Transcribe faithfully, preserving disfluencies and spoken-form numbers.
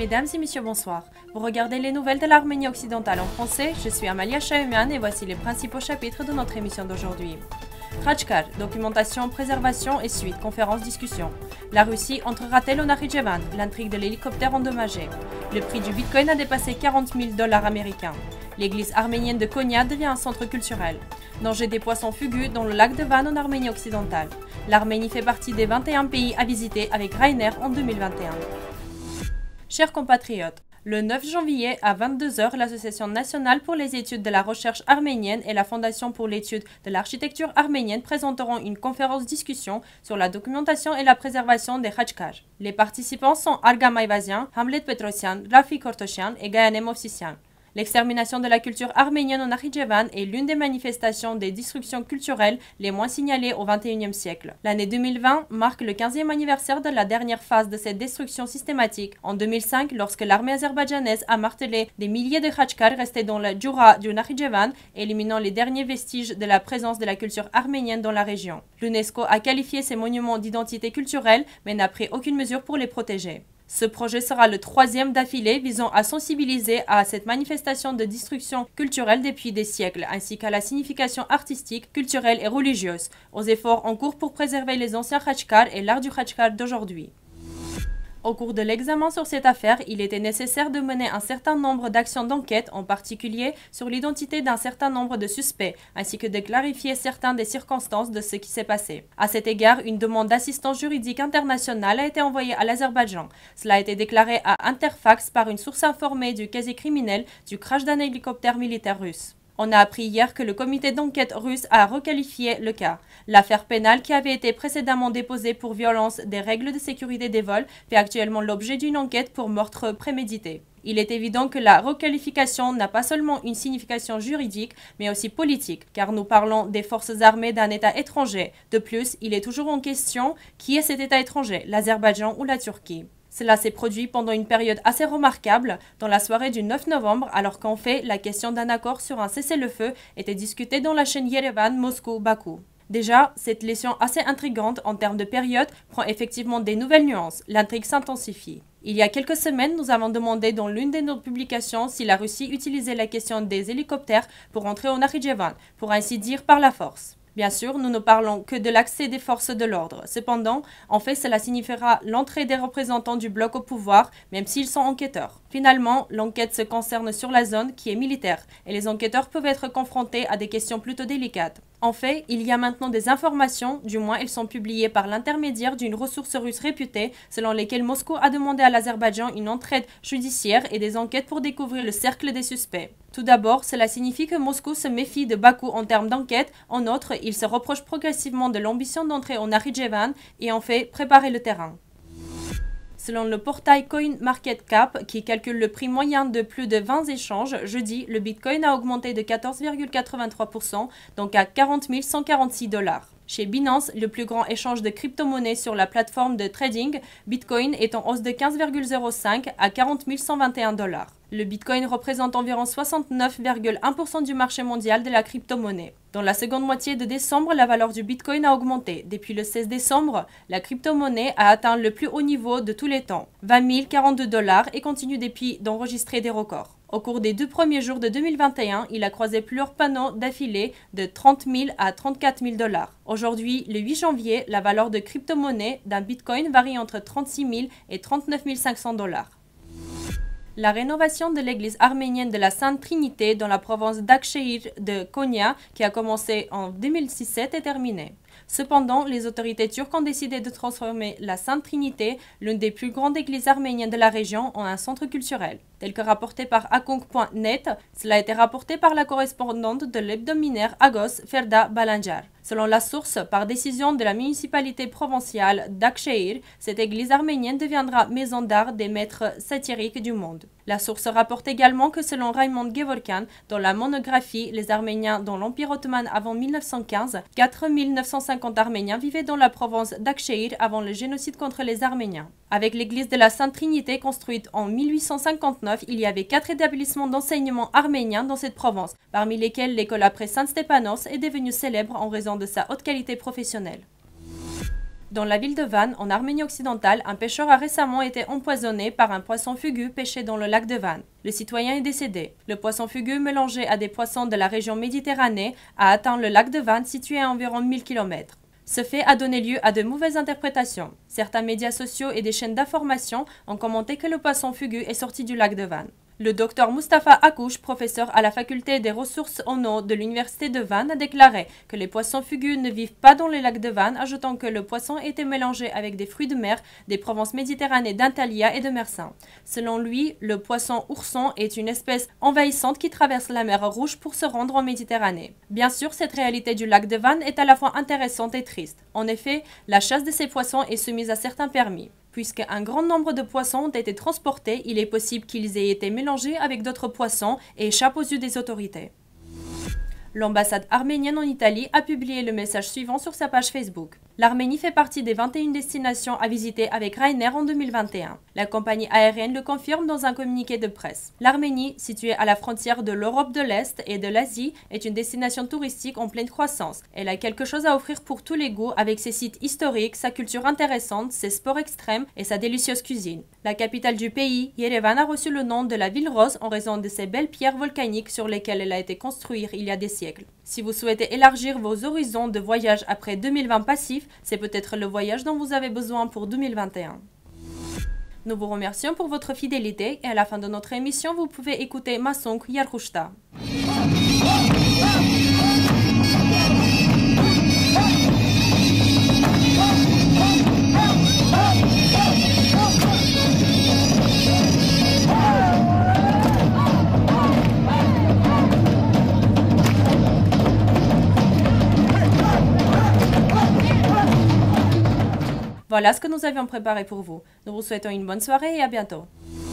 Mesdames et messieurs, bonsoir. Vous regardez les nouvelles de l'Arménie occidentale en français, je suis Amalia Chahumian et voici les principaux chapitres de notre émission d'aujourd'hui. Khachkar, documentation, préservation et suite, conférence, discussion. La Russie entrera-t-elle au Nakhitchevan, l'intrigue de l'hélicoptère endommagé. Le prix du bitcoin a dépassé quarante mille dollars américains. L'église arménienne de Konya devient un centre culturel. Danger des poissons fugus dans le lac de Van en Arménie occidentale. L'Arménie fait partie des vingt et un pays à visiter avec Ryanair en deux mille vingt et un. Chers compatriotes, le neuf janvier à vingt-deux heures, l'Association nationale pour les études de la recherche arménienne et la Fondation pour l'étude de l'architecture arménienne présenteront une conférence-discussion sur la documentation et la préservation des Khachkar. Les participants sont Argam Ayvazian, Hamlet Petrosyan, Rafi Kortosyan et Gayanem Ovsisyan. L'extermination de la culture arménienne au Nakhitchevan est l'une des manifestations des destructions culturelles les moins signalées au vingt et unième siècle. L'année deux mille vingt marque le quinzième anniversaire de la dernière phase de cette destruction systématique. En deux mille cinq, lorsque l'armée azerbaïdjanaise a martelé des milliers de Khachkar restés dans la Djoura du Nakhitchevan, éliminant les derniers vestiges de la présence de la culture arménienne dans la région. L'UNESCO a qualifié ces monuments d'identité culturelle, mais n'a pris aucune mesure pour les protéger. Ce projet sera le troisième d'affilée visant à sensibiliser à cette manifestation de destruction culturelle depuis des siècles, ainsi qu'à la signification artistique, culturelle et religieuse, aux efforts en cours pour préserver les anciens Khachkar et l'art du Khachkar d'aujourd'hui. Au cours de l'examen sur cette affaire, il était nécessaire de mener un certain nombre d'actions d'enquête, en particulier sur l'identité d'un certain nombre de suspects, ainsi que de clarifier certaines des circonstances de ce qui s'est passé. À cet égard, une demande d'assistance juridique internationale a été envoyée à l'Azerbaïdjan. Cela a été déclaré à Interfax par une source informée du casier criminel du crash d'un hélicoptère militaire russe. On a appris hier que le comité d'enquête russe a requalifié le cas. L'affaire pénale qui avait été précédemment déposée pour violence des règles de sécurité des vols fait actuellement l'objet d'une enquête pour meurtre prémédité. Il est évident que la requalification n'a pas seulement une signification juridique, mais aussi politique, car nous parlons des forces armées d'un État étranger. De plus, il est toujours en question qui est cet État étranger, l'Azerbaïdjan ou la Turquie. Cela s'est produit pendant une période assez remarquable, dans la soirée du neuf novembre, alors qu'en fait, la question d'un accord sur un cessez-le-feu était discutée dans la chaîne Yerevan, Moscou, Bakou. Déjà, cette lésion assez intrigante en termes de période prend effectivement des nouvelles nuances. L'intrigue s'intensifie. Il y a quelques semaines, nous avons demandé dans l'une de nos publications si la Russie utilisait la question des hélicoptères pour entrer au Nakhitchevan, pour ainsi dire par la force. Bien sûr, nous ne parlons que de l'accès des forces de l'ordre. Cependant, en fait, cela signifiera l'entrée des représentants du bloc au pouvoir, même s'ils sont enquêteurs. Finalement, l'enquête se concerne sur la zone qui est militaire, et les enquêteurs peuvent être confrontés à des questions plutôt délicates. En fait, il y a maintenant des informations, du moins elles sont publiées par l'intermédiaire d'une ressource russe réputée, selon lesquelles Moscou a demandé à l'Azerbaïdjan une entraide judiciaire et des enquêtes pour découvrir le cercle des suspects. Tout d'abord, cela signifie que Moscou se méfie de Bakou en termes d'enquête. En outre, il se reproche progressivement de l'ambition d'entrer au Nakhitchevan et en fait préparer le terrain. Selon le portail CoinMarketCap, qui calcule le prix moyen de plus de vingt échanges, jeudi, le Bitcoin a augmenté de quatorze virgule quatre-vingt-trois pour cent, donc à quarante mille cent quarante-six dollars. Chez Binance, le plus grand échange de crypto-monnaies sur la plateforme de trading, Bitcoin est en hausse de quinze virgule zéro cinq à quarante mille cent vingt et un dollars. Le Bitcoin représente environ soixante-neuf virgule un pour cent du marché mondial de la crypto-monnaie. Dans la seconde moitié de décembre, la valeur du Bitcoin a augmenté. Depuis le seize décembre, la crypto-monnaie a atteint le plus haut niveau de tous les temps, vingt mille quarante-deux dollars, et continue depuis d'enregistrer des records. Au cours des deux premiers jours de deux mille vingt et un, il a croisé plusieurs panneaux d'affilée de trente mille à trente-quatre mille dollars. Aujourd'hui, le huit janvier, la valeur de crypto-monnaie d'un Bitcoin varie entre trente-six mille et trente-neuf mille cinq cents dollars. La rénovation de l'église arménienne de la Sainte Trinité dans la province d'Akşehir de Konya, qui a commencé en deux mille dix-sept, est terminée. Cependant, les autorités turques ont décidé de transformer la Sainte Trinité, l'une des plus grandes églises arméniennes de la région, en un centre culturel. Tel que rapporté par Akong point net, cela a été rapporté par la correspondante de l'hebdomadaire Agos, Ferda Balanjar. Selon la source, par décision de la municipalité provinciale d'Akşehir, cette église arménienne deviendra maison d'art des maîtres satiriques du monde. La source rapporte également que selon Raymond Gevorkyan, dans la monographie Les Arméniens dans l'Empire ottoman avant mille neuf cent quinze, quatre mille neuf cent cinquante Arméniens vivaient dans la province d'Akşehir avant le génocide contre les Arméniens. Avec l'église de la Sainte Trinité construite en mille huit cent cinquante-neuf, il y avait quatre établissements d'enseignement arménien dans cette province, parmi lesquels l'école après Saint Stepanos est devenue célèbre en raison de sa haute qualité professionnelle. Dans la ville de Van, en Arménie occidentale, un pêcheur a récemment été empoisonné par un poisson fugu pêché dans le lac de Van. Le citoyen est décédé. Le poisson fugu mélangé à des poissons de la région Méditerranée a atteint le lac de Van situé à environ mille kilomètres. Ce fait a donné lieu à de mauvaises interprétations. Certains médias sociaux et des chaînes d'information ont commenté que le poisson fugu est sorti du lac de Van. Le docteur Mustafa Akouch, professeur à la faculté des ressources en eau de l'université de Van, a déclaré que les poissons fugus ne vivent pas dans le lac de Van, ajoutant que le poisson était mélangé avec des fruits de mer des provinces méditerranéennes d'Antalya et de Mersin. Selon lui, le poisson ourson est une espèce envahissante qui traverse la mer Rouge pour se rendre en Méditerranée. Bien sûr, cette réalité du lac de Van est à la fois intéressante et triste. En effet, la chasse de ces poissons est soumise à certains permis. Puisqu'un grand nombre de poissons ont été transportés, il est possible qu'ils aient été mélangés avec d'autres poissons et échappent aux yeux des autorités. L'ambassade arménienne en Italie a publié le message suivant sur sa page Facebook. L'Arménie fait partie des vingt et une destinations à visiter avec Ryanair en deux mille vingt et un. La compagnie aérienne le confirme dans un communiqué de presse. L'Arménie, située à la frontière de l'Europe de l'Est et de l'Asie, est une destination touristique en pleine croissance. Elle a quelque chose à offrir pour tous les goûts avec ses sites historiques, sa culture intéressante, ses sports extrêmes et sa délicieuse cuisine. La capitale du pays, Yerevan, a reçu le nom de la ville rose en raison de ses belles pierres volcaniques sur lesquelles elle a été construite il y a des siècles. Si vous souhaitez élargir vos horizons de voyage après deux mille vingt passif, c'est peut-être le voyage dont vous avez besoin pour deux mille vingt et un. Nous vous remercions pour votre fidélité et à la fin de notre émission, vous pouvez écouter Masong Yarhushta. Voilà ce que nous avions préparé pour vous. Nous vous souhaitons une bonne soirée et à bientôt.